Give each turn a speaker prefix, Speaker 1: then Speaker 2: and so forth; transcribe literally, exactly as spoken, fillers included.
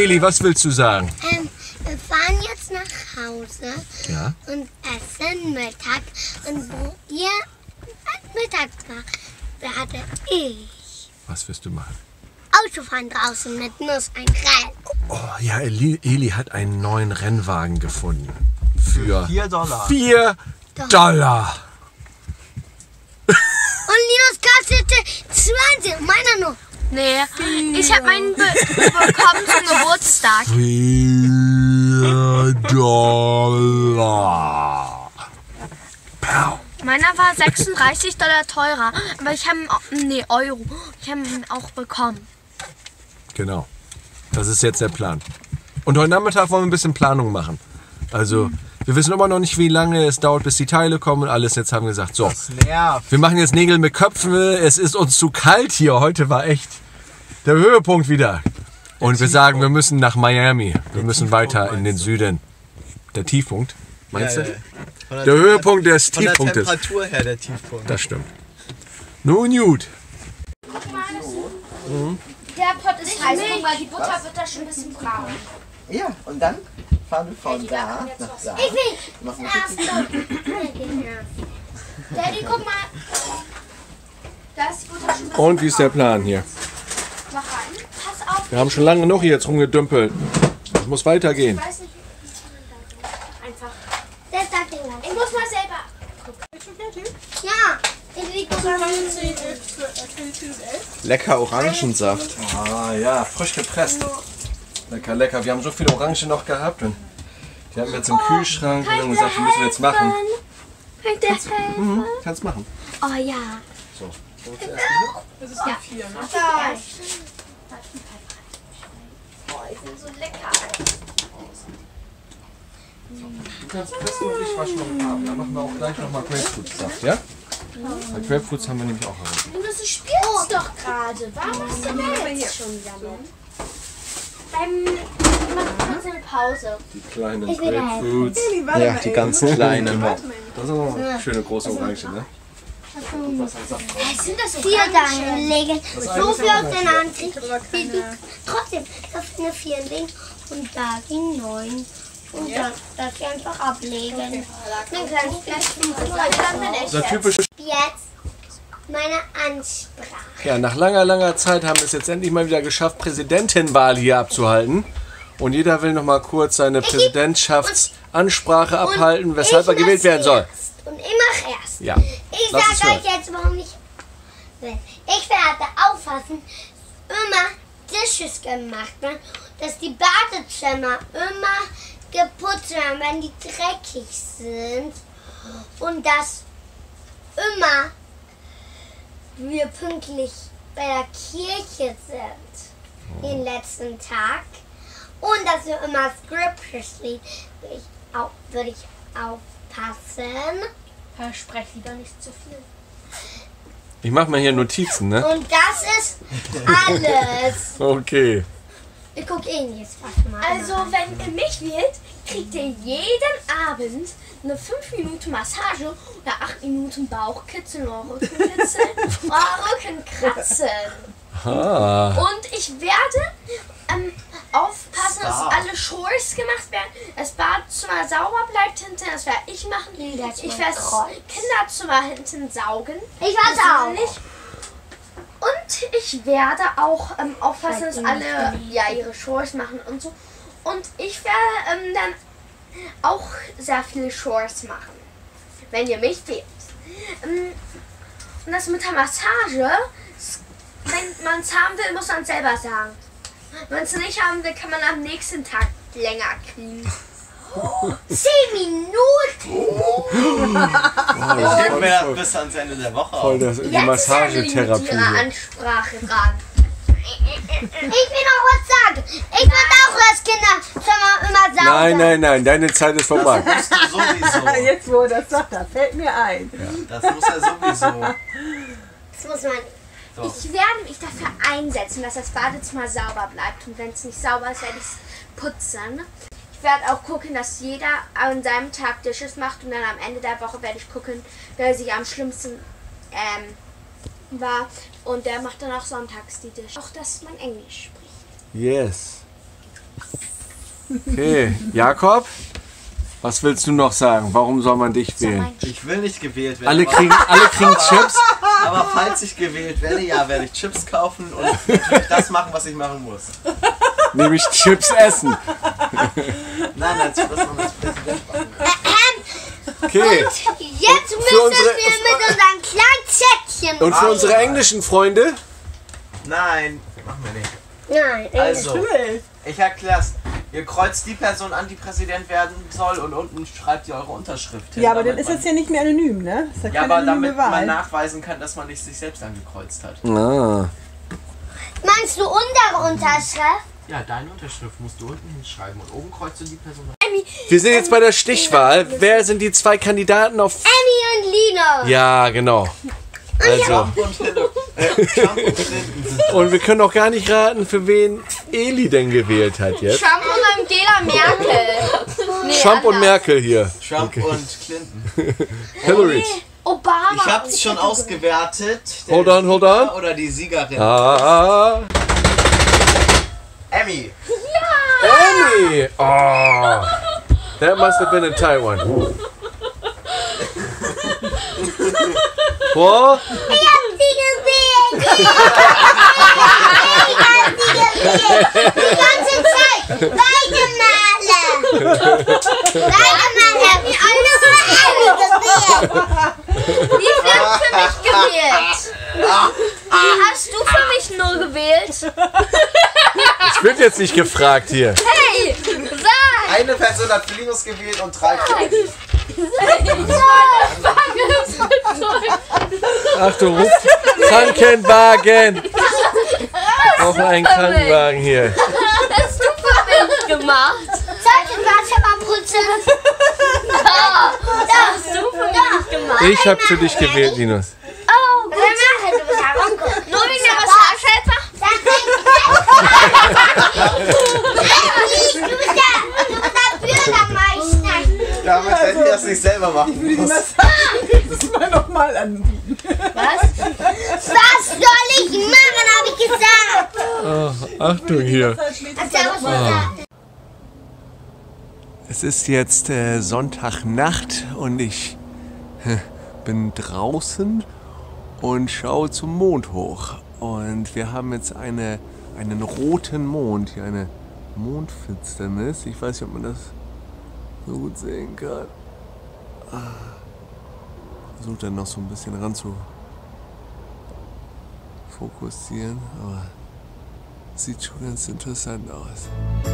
Speaker 1: Eli, was willst du sagen?
Speaker 2: Ähm, wir fahren jetzt nach Hause
Speaker 1: Ja.
Speaker 2: und essen Mittag. Und wo ihr Mittag war, da hatte ich
Speaker 1: Was wirst du machen?
Speaker 2: Autofahren draußen mit Nuss, ein Rennen.
Speaker 1: Oh ja, Eli, Eli hat einen neuen Rennwagen gefunden. Für
Speaker 3: vier Dollar.
Speaker 1: vier Dollar.
Speaker 2: Und Linus kostete zwanzig, meiner nur.
Speaker 4: Nee, ich habe meinen be bekommen zum Geburtstag.
Speaker 1: vier Dollar. Pow.
Speaker 4: Meiner war sechsunddreißig Dollar teurer, aber ich habe ihn, auch- nee, Euro, ich habe ihn auch bekommen.
Speaker 1: Genau. Das ist jetzt der Plan. Und heute Nachmittag wollen wir ein bisschen Planung machen. Also, wir wissen immer noch nicht, wie lange es dauert, bis die Teile kommen und alles. Jetzt haben wir gesagt, so,
Speaker 3: Das nervt.
Speaker 1: wir machen jetzt Nägel mit Köpfen. Es ist uns zu kalt hier. Heute war echt der Höhepunkt wieder. Und wir sagen, wir müssen nach Miami. Wir müssen weiter in den Süden. Der Tiefpunkt, meinst
Speaker 3: Ja,
Speaker 1: du?
Speaker 3: ja. Von
Speaker 1: Der Höhepunkt des
Speaker 3: Von der
Speaker 1: Tiefpunktes.
Speaker 3: Temperatur her der Tiefpunkt.
Speaker 1: Das stimmt. Nun gut.
Speaker 4: Der Pott ist heiß, guck mal, die Butter wird da schon ein bisschen braun.
Speaker 5: Ja, und dann fahren wir von da nach da.
Speaker 2: Ich will
Speaker 5: Machen
Speaker 2: erst
Speaker 4: Daddy, guck mal. Da ist die Butter schon ein bisschen
Speaker 1: Und wie ist der Plan hier?
Speaker 4: Mach rein. Pass auf.
Speaker 1: Wir haben schon lange genug hier jetzt rumgedümpelt. Es muss weitergehen.
Speaker 4: Ich weiß nicht, einfach.
Speaker 2: Der sagt den ganzen.
Speaker 4: Ich muss mal selber.
Speaker 2: Ja, ich will gucken.
Speaker 5: Lecker Orangensaft.
Speaker 1: Ah ja, frisch gepresst. Lecker, lecker. Wir haben so viele Orangen noch gehabt. Und die hatten wir jetzt im Kühlschrank und haben gesagt, die müssen wir jetzt machen.
Speaker 4: Kann ich dir helfen?
Speaker 1: Mhm, kannst machen.
Speaker 4: Oh ja.
Speaker 1: So.
Speaker 4: Oh, die sind so lecker.
Speaker 1: Du kannst pressen und ich wasche noch ein paar. Dann machen wir auch gleich noch mal Grapefruitsaft, ja? Weil Grapefruits haben wir nämlich auch heute.
Speaker 4: Du spielst doch gerade. Warum machst du denn jetzt schon wieder noch? Beim. Wir machen kurz eine Pause.
Speaker 1: Die kleinen
Speaker 2: Ich will da
Speaker 1: Grapefruits.
Speaker 5: Ja, die ganz kleinen.
Speaker 1: Das ist auch eine schöne große Orange, ne?
Speaker 4: Was sind das so?
Speaker 2: Vier da legen. So viel aus deiner Hand kriegst wie du trotzdem das eine vier legen und da die neun. Und dann das hier einfach ablegen. Dann kannst du
Speaker 1: So typisch.
Speaker 2: jetzt meine Ansprache.
Speaker 1: Ja, nach langer, langer Zeit haben wir es jetzt endlich mal wieder geschafft, Präsidentenwahl hier abzuhalten. Und jeder will noch mal kurz seine Präsidentschaftsansprache abhalten, weshalb er
Speaker 2: Ich
Speaker 1: gewählt
Speaker 2: mach's
Speaker 1: werden soll.
Speaker 2: erst. Und ich mache erst.
Speaker 1: Ja.
Speaker 2: Ich
Speaker 1: Lass es
Speaker 2: sage
Speaker 1: hören.
Speaker 2: euch jetzt, warum ich will. Ich werde aufpassen, immer Dishes gemacht werden, dass die Badezimmer immer geputzt werden, wenn die dreckig sind. Und dass immer wir pünktlich bei der Kirche sind, den letzten Tag. Und dass wir immer Scriptures lesen, würde ich, au- würde ich aufpassen.
Speaker 4: Versprech lieber nicht zu viel.
Speaker 1: Ich mache mal hier Notizen, ne?
Speaker 2: Und das ist alles.
Speaker 1: Okay.
Speaker 2: Ich gucke eh nicht fast mal.
Speaker 4: Also, wenn ihr mich wählt, kriegt ihr jeden Abend eine fünf Minuten Massage oder acht Minuten Bauchkitzeln oder Rückenkitzeln oder Rückenkratzen.
Speaker 1: Ah.
Speaker 4: Und ich werde ähm, aufpassen, dass alle Chores gemacht werden, das Badezimmer sauber bleibt hinten, das werde ich machen. Ich werde das Kinderzimmer hinten saugen.
Speaker 2: Ich warte auch.
Speaker 4: persönlich. Und ich werde auch ähm, aufpassen, dass alle ja, ihre Chores machen und so. Und ich werde ähm, dann auch sehr viele Chores machen, wenn ihr mich wählt. Ähm, und das mit der Massage, wenn man es haben will, muss man es selber sagen. Wenn man es nicht haben will, kann man am nächsten Tag länger kriegen.
Speaker 2: Zehn Minuten.
Speaker 3: Geben wir bis ans Ende der Woche
Speaker 1: Voll
Speaker 3: auf.
Speaker 1: das, die
Speaker 4: Jetzt ist Emily
Speaker 1: Massagetherapie
Speaker 4: mit ihrer
Speaker 1: hier.
Speaker 4: Ansprache dran.
Speaker 2: Ich will noch was sagen. Ich will auch das Kinderzimmer immer saugen.
Speaker 1: Nein, nein, nein, deine Zeit ist vorbei.
Speaker 3: Das musst du sowieso.
Speaker 6: Jetzt, wo er das sagt, da fällt mir ein.
Speaker 3: Das muss er sowieso.
Speaker 2: Das muss man.
Speaker 4: Ich werde mich dafür einsetzen, dass das Badezimmer sauber bleibt. Und wenn es nicht sauber ist, werde ich es putzen. Ich werde auch gucken, dass jeder an seinem Tag Dishes macht. Und dann am Ende der Woche werde ich gucken, wer sich am schlimmsten ähm, war. Und der macht dann auch sonntags die Dishes. Auch, dass man Englisch spricht.
Speaker 1: Yes. Okay, Jakob, was willst du noch sagen? Warum soll man dich wählen?
Speaker 3: Ich will nicht gewählt werden.
Speaker 1: Alle
Speaker 3: aber-
Speaker 1: kriegen, alle kriegen Chips.
Speaker 3: Aber falls ich gewählt werde, ja, werde ich Chips kaufen und natürlich das machen, was ich machen muss.
Speaker 1: Nämlich Chips essen.
Speaker 3: Nein, als das man als Präsident machen will.
Speaker 1: Okay.
Speaker 2: Jetzt müssen
Speaker 1: unsere-
Speaker 2: wir mit unseren kleinen Zettelchen.
Speaker 1: Und für unsere englischen Freunde?
Speaker 3: Nein, machen wir nicht.
Speaker 2: Nein,
Speaker 3: Also,
Speaker 6: Cool.
Speaker 3: ich erklär's. Ihr kreuzt die Person an, die Präsident werden soll und unten schreibt ihr eure Unterschrift hin.
Speaker 6: Ja, aber dann
Speaker 3: damit
Speaker 6: ist
Speaker 3: man-
Speaker 6: das ja nicht mehr anonym, ne? Das ist ja
Speaker 3: Ja,
Speaker 6: keine
Speaker 3: aber damit
Speaker 6: anonyme
Speaker 3: man
Speaker 6: Wahl.
Speaker 3: nachweisen kann, dass man nicht sich selbst angekreuzt hat.
Speaker 1: Ah.
Speaker 2: meinst du unsere Unterschrift?
Speaker 3: Ja, deine Unterschrift musst du unten hinschreiben und oben kreuzt du die Person an.
Speaker 1: Wir sind jetzt bei der Stichwahl. Wer sind die zwei Kandidaten auf...
Speaker 2: Emmy und Lino.
Speaker 1: Ja, genau. Also,
Speaker 3: Trump und Hillary. Äh, Trump und Clinton sind
Speaker 1: und wir können auch gar nicht raten, für wen Eli denn gewählt hat jetzt.
Speaker 4: Trump und Angela Merkel. Nee,
Speaker 1: Trump und
Speaker 4: anders.
Speaker 1: Merkel hier.
Speaker 3: Trump und Clinton.
Speaker 1: Hillary.
Speaker 4: Obama.
Speaker 3: Ich hab's schon ausgewertet. Der
Speaker 1: Hold on, hold on.
Speaker 3: Sieger Oder die Siegerin.
Speaker 1: Ah,
Speaker 3: Emmy.
Speaker 1: Emmy. Oh, that must have been a tight one. What?
Speaker 2: Ich hab sie gesehen. Ich hab sie gesehen. Die ganze Zeit. Beide Male. Beide Male hab ich alles für Emmy gesehen.
Speaker 4: Die wird für mich gewählt. Hast du für mich nur gewählt?
Speaker 1: Ich wird jetzt nicht gefragt hier.
Speaker 4: Hey, sag!
Speaker 3: Eine Person hat für Linus gewählt und drei für mich.
Speaker 1: Achtung, ruf Krankenwagen. Auch einen Krankenwagen hier.
Speaker 4: Hast du für mich gemacht?
Speaker 2: Sollte Wasser mal putzen.
Speaker 4: Ja, hast du für mich gemacht?
Speaker 1: Ich habe für dich gewählt, Linus.
Speaker 4: Oh,
Speaker 2: Du bist herumgekommen.
Speaker 4: nur wegen der Massagehelfer?
Speaker 2: Du bist der, du bist der Bürgermeister.
Speaker 3: Damit hätte ich das nicht selber machen
Speaker 6: Für die
Speaker 3: müssen.
Speaker 6: Massage nächstes Mal nochmal anbieten.
Speaker 2: Was soll ich machen, habe ich gesagt.
Speaker 1: Oh, Achtung hier.
Speaker 2: Hast du was gesagt?
Speaker 1: Es ist jetzt äh, Sonntagnacht und ich äh, bin draußen und schaue zum Mond hoch. Und wir haben jetzt eine, einen roten Mond, hier eine Mondfinsternis. Ich weiß nicht, ob man das so gut sehen kann. Ah. Versuche dann noch so ein bisschen ran zu fokussieren, aber sieht schon ganz interessant aus.